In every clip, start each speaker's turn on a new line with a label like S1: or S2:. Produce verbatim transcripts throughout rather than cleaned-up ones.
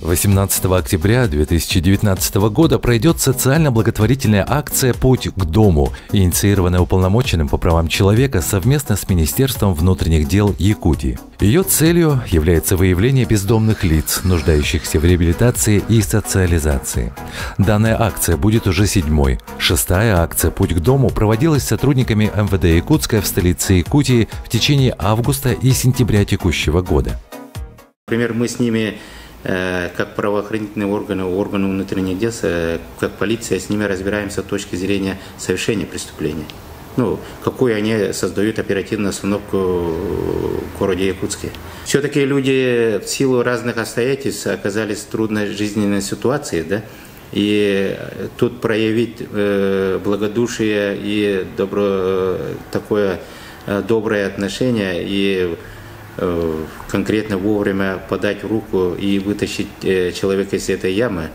S1: восемнадцатого октября две тысячи девятнадцатого года пройдет социально-благотворительная акция «Путь к дому», инициированная Уполномоченным по правам человека совместно с Министерством внутренних дел Якутии. Ее целью является выявление бездомных лиц, нуждающихся в реабилитации и социализации. Данная акция будет уже седьмой. Шестая акция «Путь к дому» проводилась сотрудниками эм вэ дэ Якутска в столице Якутии в течение августа и сентября текущего года.
S2: Например, мы с ними, как правоохранительные органы, органы внутренних дел, как полиция, с ними разбираемся с точки зрения совершения преступления. Ну, какую они создают оперативную остановку в городе Якутске. Все-таки люди в силу разных обстоятельств оказались в трудной жизненной ситуации, да? И тут проявить э, благодушие и добро, такое э, доброе отношение и конкретно вовремя подать руку и вытащить человека из этой ямы.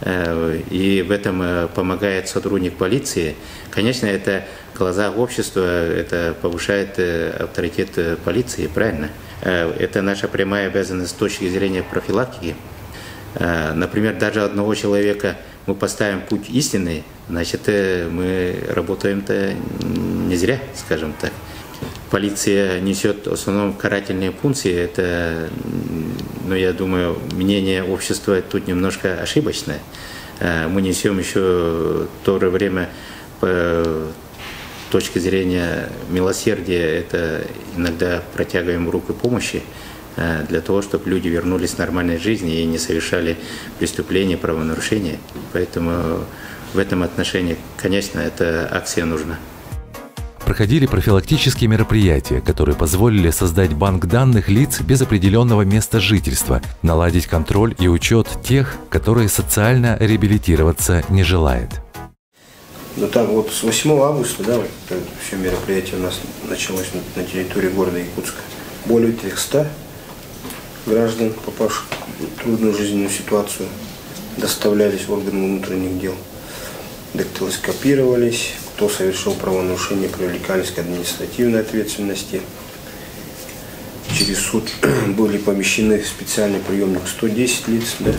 S2: И в этом помогает сотрудник полиции. Конечно, это в глазах общества, это повышает авторитет полиции, правильно? Это наша прямая обязанность с точки зрения профилактики. Например, даже одного человека мы поставим путь истинный, значит, мы работаем-то не зря, скажем так. Полиция несет в основном карательные функции. Это, ну, я думаю, мнение общества тут немножко ошибочное. Мы несем еще в то же время по точке зрения милосердия, это иногда протягиваем руку помощи для того, чтобы люди вернулись к нормальной жизни и не совершали преступления, правонарушения. Поэтому в этом отношении, конечно, эта акция нужна.
S1: Проходили профилактические мероприятия, которые позволили создать банк данных лиц без определенного места жительства, наладить контроль и учет тех, которые социально реабилитироваться не желают.
S3: Ну там вот с восьмого августа, да, вот все мероприятие у нас началось на, на территории города Якутска. Более трехсот граждан, попавших в трудную жизненную ситуацию, доставлялись в органы внутренних дел, дактилоскопировались. Кто совершил правонарушение, привлекались к административной ответственности. Через суд были помещены в специальный приемник сто десять лиц. Да?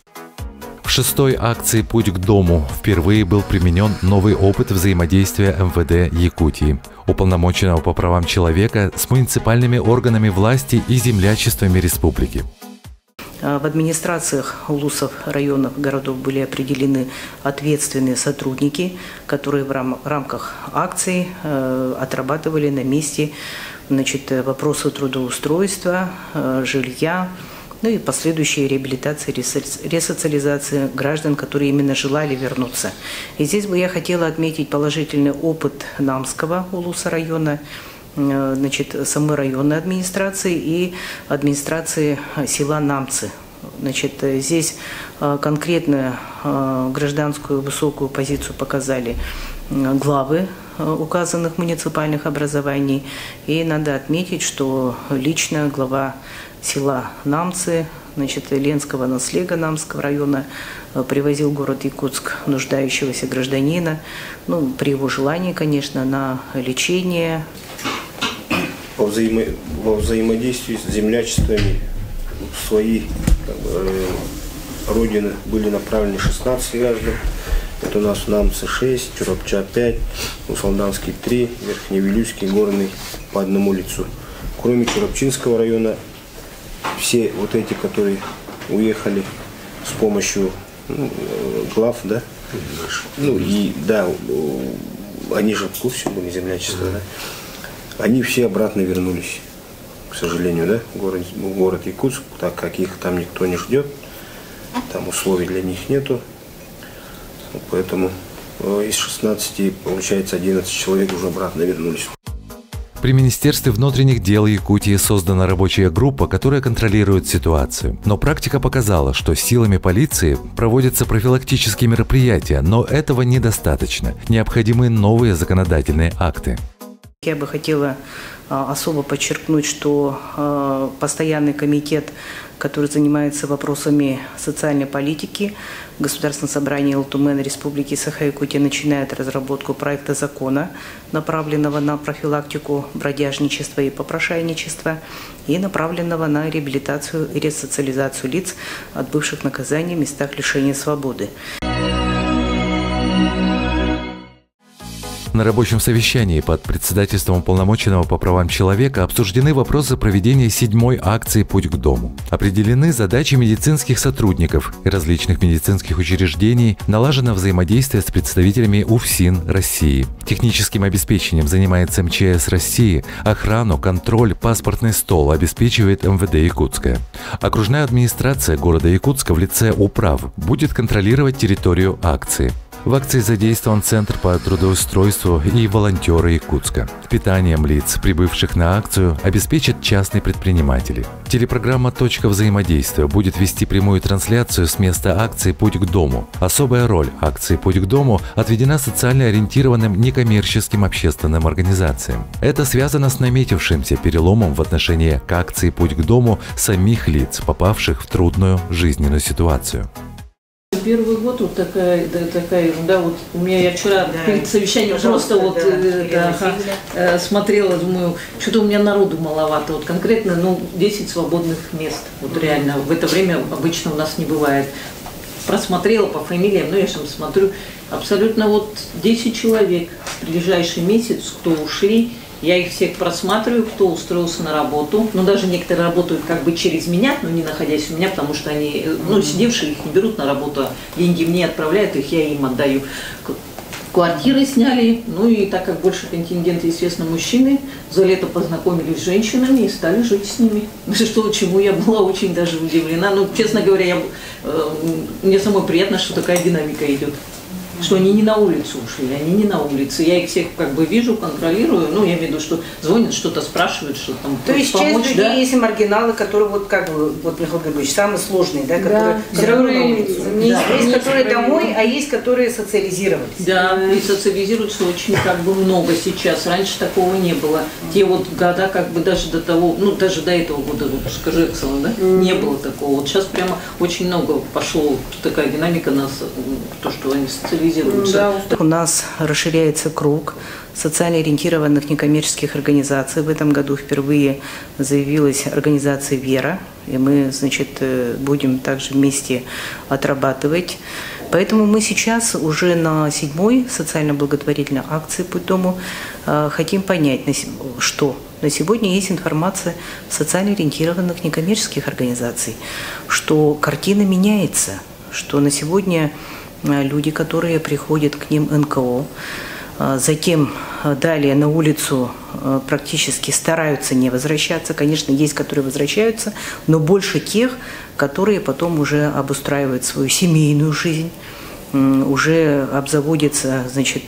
S1: В шестой акции «Путь к дому» впервые был применен новый опыт взаимодействия эм вэ дэ Якутии, Уполномоченного по правам человека с муниципальными органами власти и землячествами республики.
S4: В администрациях улусов, районов, городов были определены ответственные сотрудники, которые в рам рамках акций э, отрабатывали на месте, значит, вопросы трудоустройства, э, жилья, ну и последующей реабилитации, ресоциализации граждан, которые именно желали вернуться. И здесь бы я хотела отметить положительный опыт Намского улуса района, значит, самой районной администрации и администрации села Намцы. Значит, здесь конкретно гражданскую высокую позицию показали главы указанных муниципальных образований. И надо отметить, что лично глава села Намцы, значит, Ленского наслега Намского района, привозил в город Якутск нуждающегося гражданина, ну, при его желании, конечно, на лечение.
S3: Во, взаимо... во взаимодействии с землячествами в свои, как бы, родины были направлены шестнадцать граждан. Это у нас Намцы шесть, Чурапча пять, Усалданский три, Верхневилюйский, Горный по одному лицу. Кроме Чурапчинского района, все вот эти, которые уехали с помощью, ну, глав, да, ну и да, они же в курсе были землячества, да. Они все обратно вернулись, к сожалению, да, в город, в город Якутск, так как их там никто не ждет, там условий для них нету. Поэтому из шестнадцати, получается, одиннадцать человек уже обратно вернулись.
S1: При Министерстве внутренних дел Якутии создана рабочая группа, которая контролирует ситуацию. Но практика показала, что силами полиции проводятся профилактические мероприятия, но этого недостаточно. Необходимы новые законодательные акты.
S4: Я бы хотела особо подчеркнуть, что постоянный комитет, который занимается вопросами социальной политики, Государственное собрание Алтумен Республики Саха-Якутия начинает разработку проекта закона, направленного на профилактику бродяжничества и попрошайничества, и направленного на реабилитацию и ресоциализацию лиц, отбывших наказание в местах лишения свободы.
S1: На рабочем совещании под председательством уполномоченного по правам человека обсуждены вопросы проведения седьмой акции «Путь к дому». Определены задачи медицинских сотрудников и различных медицинских учреждений, налажено взаимодействие с представителями УФСИН России. Техническим обеспечением занимается эм че эс России, охрану, контроль, паспортный стол обеспечивает эм вэ дэ Якутска. Окружная администрация города Якутска в лице управ будет контролировать территорию акции. В акции задействован Центр по трудоустройству и волонтеры Якутска. Питанием лиц, прибывших на акцию, обеспечат частные предприниматели. Телепрограмма «Точка взаимодействия» будет вести прямую трансляцию с места акции «Путь к дому». Особая роль акции «Путь к дому» отведена социально ориентированным некоммерческим общественным организациям. Это связано с наметившимся переломом в отношении к акции «Путь к дому» самих лиц, попавших в трудную жизненную ситуацию.
S5: Первый год вот такая, да, такая ерунда. Вот у меня я вчера да. перед совещанием просто вот да, да, да, да, смотрела, думаю, что-то у меня народу маловато. Вот конкретно, ну, десять свободных мест. Вот mm-hmm. реально. В это время обычно у нас не бывает. Просмотрела по фамилиям, ну я же смотрю, абсолютно вот десять человек в ближайший месяц, кто ушли. Я их всех просматриваю, кто устроился на работу. Ну, даже некоторые работают как бы через меня, но не находясь у меня, потому что они, ну, сидевшие их не берут на работу, деньги мне отправляют, их я им отдаю. Квартиры сняли, ну и так как больше контингента, естественно, мужчины, за лето познакомились с женщинами и стали жить с ними. Что, чему я была очень даже удивлена. Ну, честно говоря, я, э, мне самой приятно, что такая динамика идет. Что они не на улицу ушли, они не на улице. Я их всех как бы вижу, контролирую. Ну, я имею в виду, что звонят, что-то спрашивают, что там
S4: То есть помочь, часть людей да? есть и маргиналы, которые вот как бы, вот Михаил Григорьевич, самые сложные, да, которые да, все равно на улицу. Да. Есть, есть которые домой, а есть которые социализировались.
S5: Да, и социализируются очень как бы много сейчас. Раньше такого не было. Те вот года как бы даже до того, ну даже до этого года, вот, скажи, Оксана, да, mm-hmm. не было такого. Вот сейчас прямо очень много пошло такая динамика на то, что они социализируются.
S4: Да. У нас расширяется круг социально ориентированных некоммерческих организаций. В этом году впервые заявилась организация «Вера», и мы, значит, будем также вместе отрабатывать. Поэтому мы сейчас уже на седьмой социально-благотворительной акции «Путь к дому» хотим понять, что на сегодня есть информация социально ориентированных некоммерческих организаций, что картина меняется, что на сегодня люди, которые приходят к ним эн ка о, затем далее на улицу практически стараются не возвращаться. Конечно, есть, которые возвращаются, но больше тех, которые потом уже обустраивают свою семейную жизнь, уже обзаводятся, значит,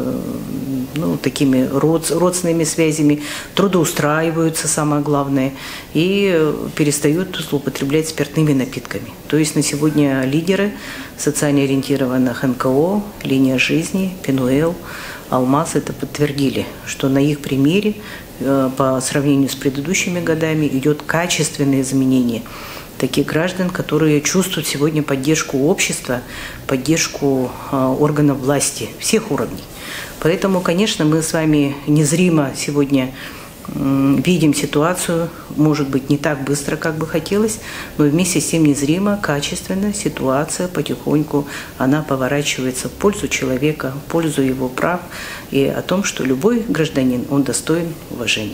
S4: ну, такими родственными связями, трудоустраиваются, самое главное, и перестают злоупотреблять спиртными напитками. То есть на сегодня лидеры социально ориентированных эн ка о, «Линия жизни», «Пенуэл», «Алмаз» это подтвердили, что на их примере по сравнению с предыдущими годами идет качественное изменение таких граждан, которые чувствуют сегодня поддержку общества, поддержку органов власти всех уровней. Поэтому, конечно, мы с вами незримо сегодня видим ситуацию, может быть, не так быстро, как бы хотелось, но вместе с тем незримо, качественно ситуация потихоньку, она поворачивается в пользу человека, в пользу его прав и о том, что любой гражданин, он достоин уважения.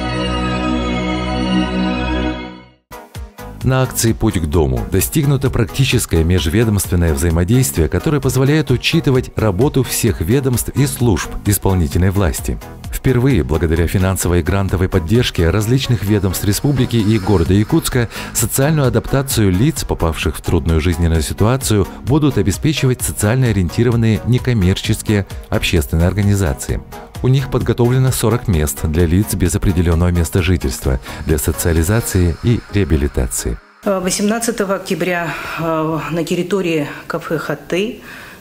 S1: На акции «Путь к дому» достигнуто практическое межведомственное взаимодействие, которое позволяет учитывать работу всех ведомств и служб исполнительной власти. Впервые, благодаря финансовой и грантовой поддержке различных ведомств республики и города Якутска, социальную адаптацию лиц, попавших в трудную жизненную ситуацию, будут обеспечивать социально ориентированные некоммерческие общественные организации. У них подготовлено сорок мест для лиц без определенного места жительства, для социализации и реабилитации.
S4: восемнадцатого октября на территории кафе «Хатты»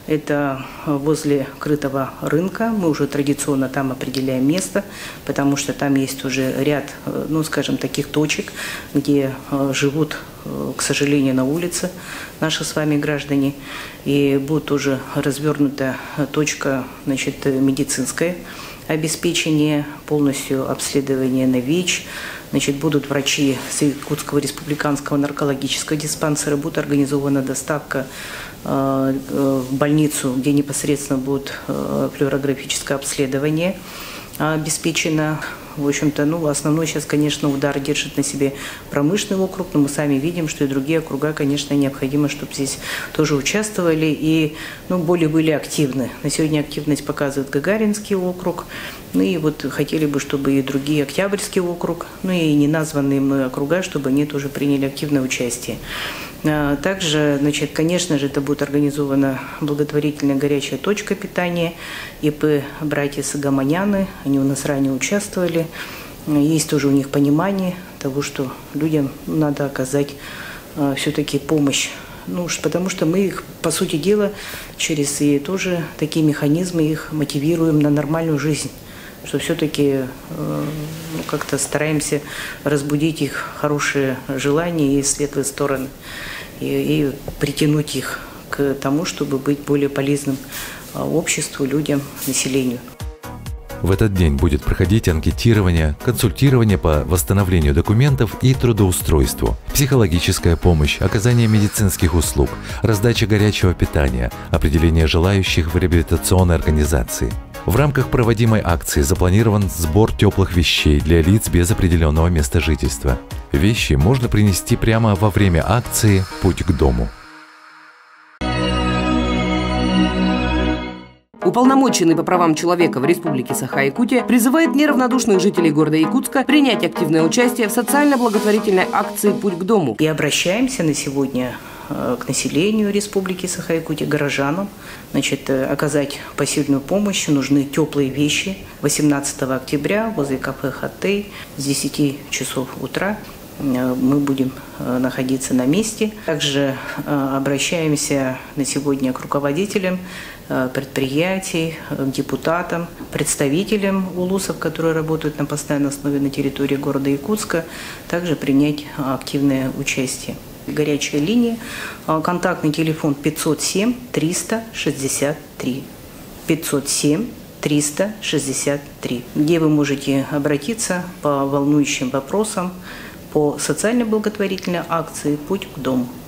S4: Это возле крытого рынка. Мы уже традиционно там определяем место, потому что там есть уже ряд, ну, скажем, таких точек, где живут, к сожалению, на улице наши с вами граждане. И будет уже развернута точка, значит, медицинское обеспечение, полностью обследование на ВИЧ. Значит, будут врачи с Якутского республиканского наркологического диспансера, будет организована доставка э, в больницу, где непосредственно будет э, флюорографическое обследование обеспечено. В общем-то, ну, основной сейчас, конечно, удар держит на себе промышленный округ, но мы сами видим, что и другие округа, конечно, необходимо, чтобы здесь тоже участвовали и, ну, более были активны. На сегодня активность показывает Гагаринский округ, ну и вот хотели бы, чтобы и другие, Октябрьский округ, ну и неназванные мной округа, чтобы они тоже приняли активное участие. Также, значит, конечно же, это будет организована благотворительная горячая точка питания ИП «Братья Сагаманяны». Они у нас ранее участвовали. Есть тоже у них понимание того, что людям надо оказать все-таки помощь. Ну, потому что мы их, по сути дела, через и тоже такие механизмы их мотивируем на нормальную жизнь. Что все-таки э, ну, как-то стараемся разбудить их хорошие желания и светлые стороны, и, и притянуть их к тому, чтобы быть более полезным обществу, людям, населению.
S1: В этот день будет проходить анкетирование, консультирование по восстановлению документов и трудоустройству, психологическая помощь, оказание медицинских услуг, раздача горячего питания, определение желающих в реабилитационной организации. В рамках проводимой акции запланирован сбор теплых вещей для лиц без определенного места жительства. Вещи можно принести прямо во время акции «Путь к дому».
S6: Уполномоченный по правам человека в Республике Саха-Якутия призывает неравнодушных жителей города Якутска принять активное участие в социально-благотворительной акции «Путь к дому».
S4: И обращаемся на сегодня к населению Республики Саха-Якутия, горожанам, значит, оказать посильную помощь. Нужны теплые вещи. восемнадцатого октября возле кафе «Хаттей» с десяти часов утра мы будем находиться на месте. Также обращаемся на сегодня к руководителям предприятий, к депутатам, представителям улусов, которые работают на постоянной основе на территории города Якутска, также принять активное участие. Горячая линия, контактный телефон пятьсот семь триста шестьдесят три. пятьсот семь триста шестьдесят три, где вы можете обратиться по волнующим вопросам по социально-благотворительной акции «Путь к дому».